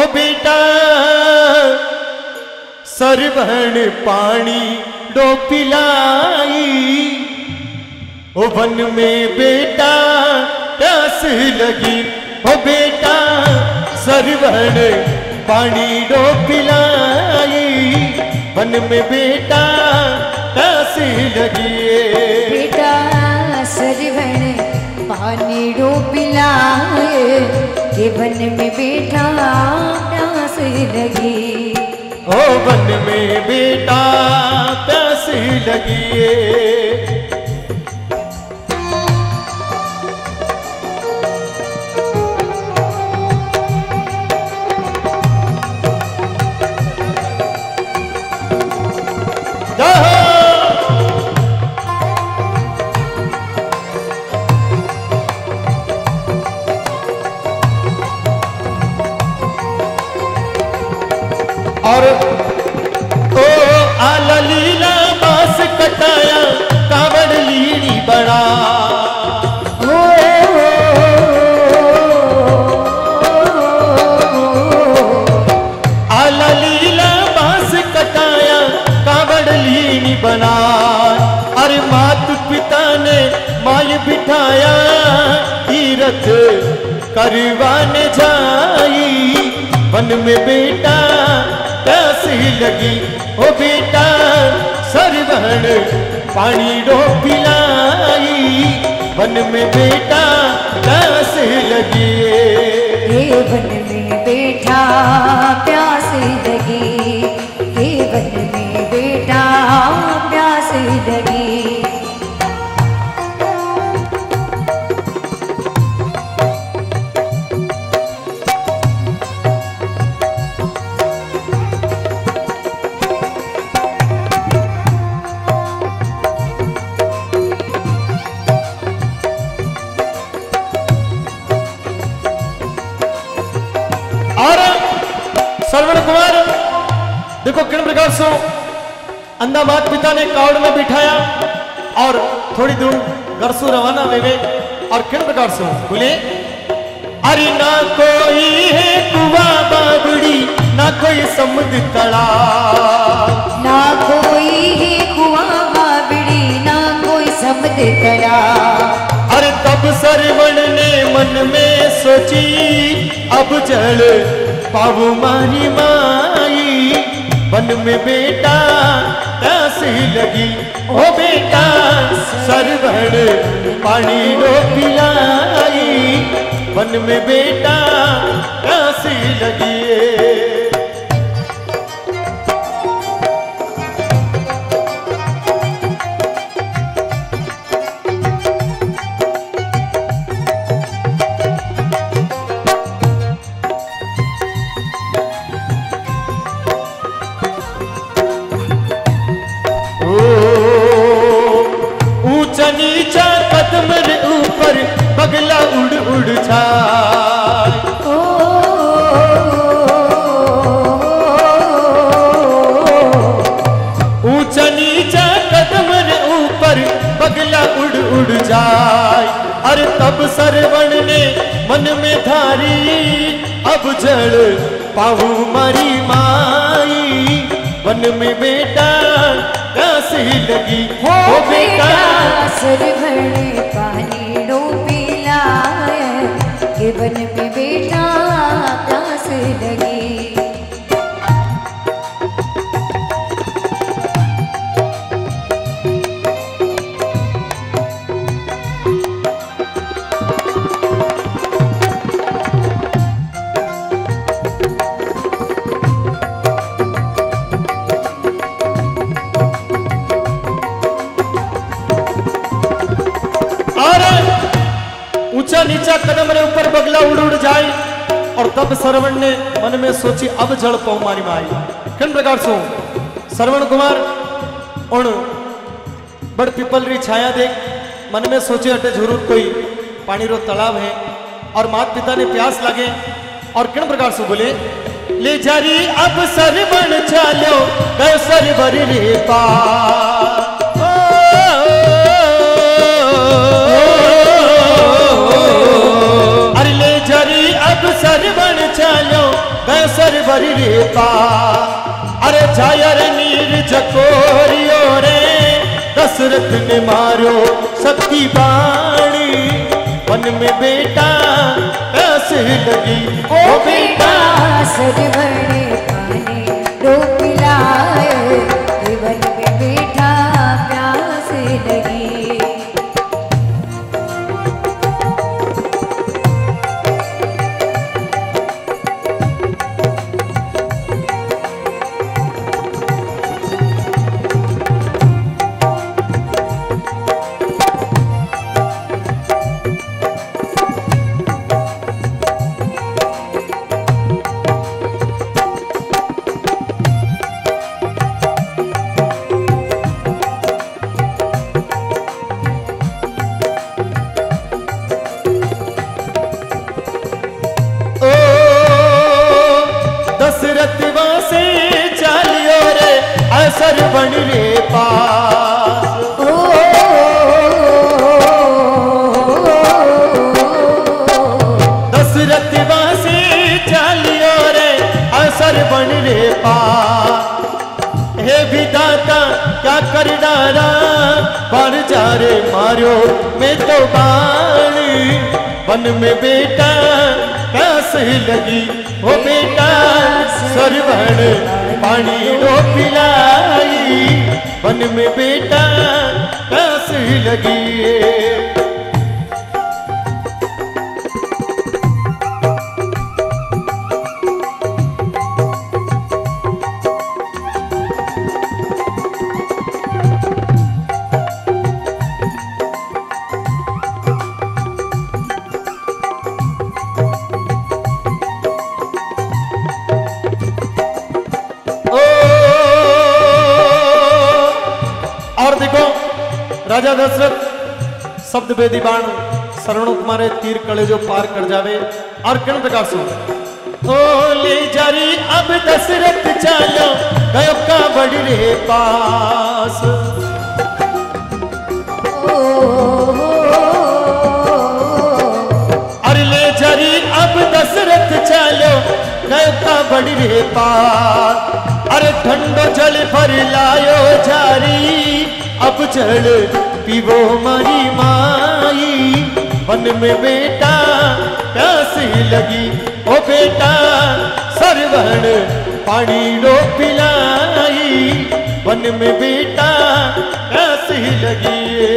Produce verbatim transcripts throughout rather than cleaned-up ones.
बेटा सरवण पानी डो पिलाई, ओ वन में बेटा प्यास लगी, ओ बेटा सरवण पानी डो पिलाई, वन में बेटा प्यास लगी। बेटा सरवण पानी डो पिलाए, के वन में बेटा प्यास लगी, ओ वन में बेटा प्यास लगी। और ओ आला लीला बास कटाया कावड़ लीड़ी बड़ा, ओ आला लीला बास कटाया कावड़ लीड़ी बना। अरे मात पिता ने माय बिठाया तीरथ करवाने जाई, वन में बेटा प्यास लगी, ओ बेटा सरवण पानी डो पिलाई, वन में बेटा प्यास लगी। ये वन में बेटा प्यास लगी, ये वन में बेटा प्यास लगी। और सरवण कुमार देखो किन प्रकार से अंधा मात पिता ने कावड़ में बिठाया और थोड़ी दूर घर से रवाना हुए, और किन प्रकार से बोले अरे ना कोई है कुआ बाबड़ी, ना कोई समुद्र तालाब, ना कोई है कुआ बाबड़ी, ना कोई समुद्र तालाब। अरे तब सरवण ने मन में सोची अब जल पाऊ मारी माई, वन में बेटा प्यास लगी, ओ बेटा सरवण पानी डो पिलाई, वन में बेटा प्यास लगी। नीचा कदम रे ऊपर बगला उड़ उड़ जाए, ऊंचा नीचा कदम रे ऊपर बगला उड़ उड़ जाए। अरे तब सरवण ने मन में धारी अब जड़ पाऊ मारी माई, वन में बेटा प्यास लगी, हो बेटा सरवण पानी डो पिलाए, के वन में बेटा प्यास लगी। ऊंचा नीचा कदम रे ऊपर बगला उड़ उड़ जाए, और तब सरवण ने मन में सोची अब जड़ पाऊ मारी माई। किन प्रकार से सरवण कुमार उन बड़ पीपल री छाया देख मन में सोचे अटे जरूर कोई पानी रो तालाब है, और मात पिता ने प्यास लगे, और किन प्रकार से बोले ले जारी अब सरवण चालो गए सरवर रे पार, सरवण चालो गए की बाणी वन में बेटा प्यास लगी। ओ बेटा सरवण पानी रो पिलाए, वन में बेटा प्यास लगी। सरवण रे पास ओ दशरथ वासी चालियो रे सरवण रे पास। हे विधाता क्या कर डारा बाण जा रे मारो मैं तो बाण वन में बेटा प्यास लगी। ओ बेटा सरवण पानी रो पिलाई, वन में बेटा प्यास लगी। राजा दशरथ शब्द बेदी बाण श्रवण कुमारे तीर कले जो पार कर जावे और किन प्रकार से ओ ले जारी अब दशरथ चालो गयो का बड़ी रे पास। अरे ले जारी अब दशरथ चालो गयो का बड़ी रे पास। अरे ठंडो जल भर लायो जारी अब जल पीवो मारी माई, वन में बेटा प्यास लगी। ओ बेटा सरवण पानी रो पिलाई, वन में बेटा प्यास लगी।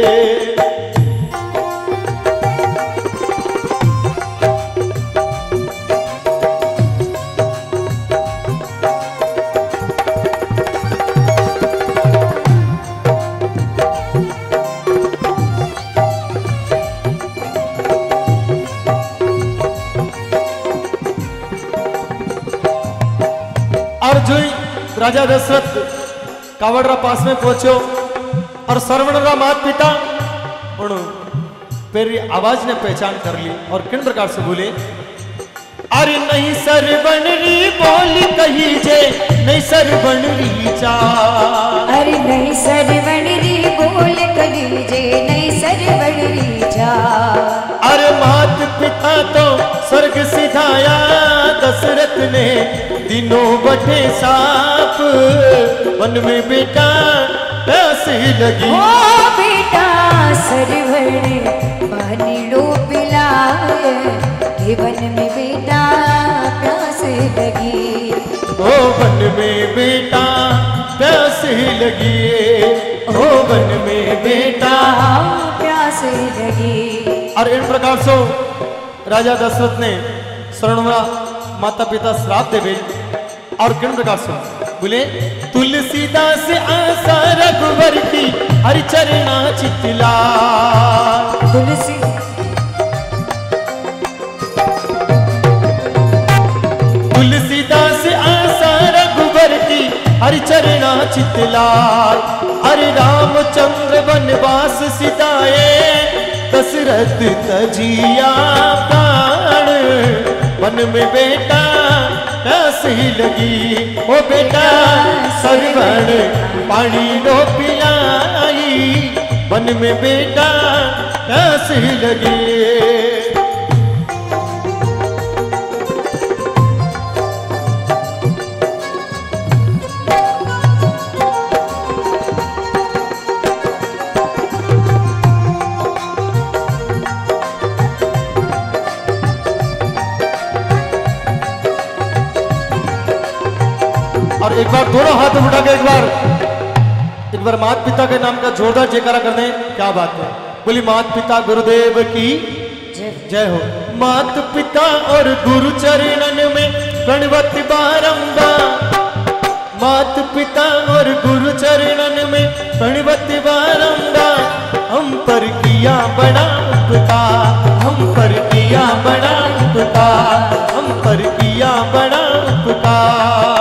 राजा दशरथ कावड़रा पास में पहुंचो और श्रवण रा माता पिता उन पेरी आवाज ने पहचान कर ली और किन प्रकार से बोले, अरे नहीं सरवण री बोली कही जे नहीं सरवण री चा। अरे नहीं सरवण री बोल कही जे नहीं सरवण री चा। अरे मात पिता तो स्वर्ग सिधाया दशरथ ने दिनों बटे साप, वन में बेटा प्यास लगी। ओ बेटा सरवण पानी लो पिलाए, वन में बेटा प्यास लगी। ओ वन में बेटा प्यास लगी, ओ वन में बेटा प्यास लगी। और इन प्रकार से राजा दशरथ ने शरणवा माता पिता श्राप देवे और किन प्रकार से बोले, तुलसीदास आशा रघुवर की हरिचरणा चितला। तुलसी तुलसीदास आशा रघुवर की हरिचरणा चितला। हरि रामचंद्र वनवास सिधाए दशरथ तजिया प्राण, वन में बेटा प्यास लगी। ओ बेटा सरवण पानी रो पिलाई, वन में बेटा प्यास लगी। और एक बार दोनों हाथ उठा के एक बार एक बार माता पिता के नाम का जोरदार जयकारा कर दें। क्या बात है, बोली माता पिता गुरुदेव की जय हो। माता पिता और गुरु चरणन में प्रणवति बारंबार, माता पिता और गुरु चरणन में प्रणवति बारंबार, हम पर किया बड़ा उपकार, हम पर किया बड़ा उपकार, हम पर किया बड़ा उपकार।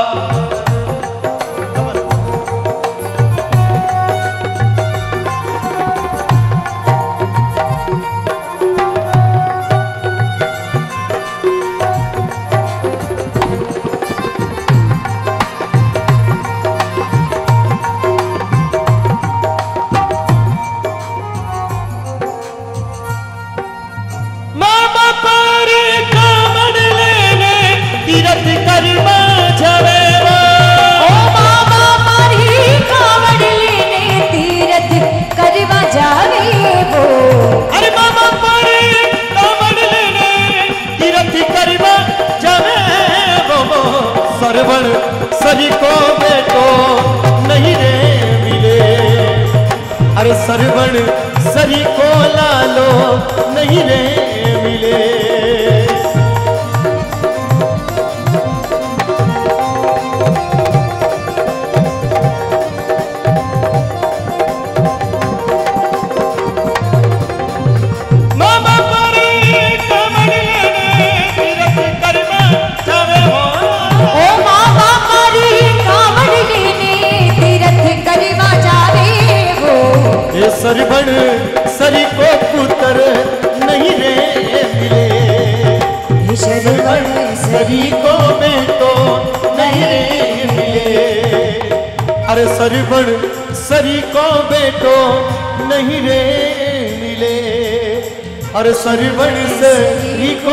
सरवण सरी को बेटो नहीं रे मिले, अरे सरवण सरी को लालो नहीं रे मिले। सरवण सरी को पुत्र नहीं रे मिले, सरवण सरी को बेटो नहीं रे मिले, अरे सरवण सरी को बेटो नहीं रे मिले, अरे सरवण सरी को